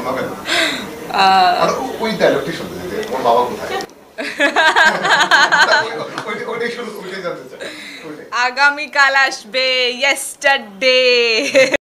ওই ডায়লগটি শুনতে যেতে ওর বাবা কোথায় আগামীকাল আসবে ইয়েস্টারডে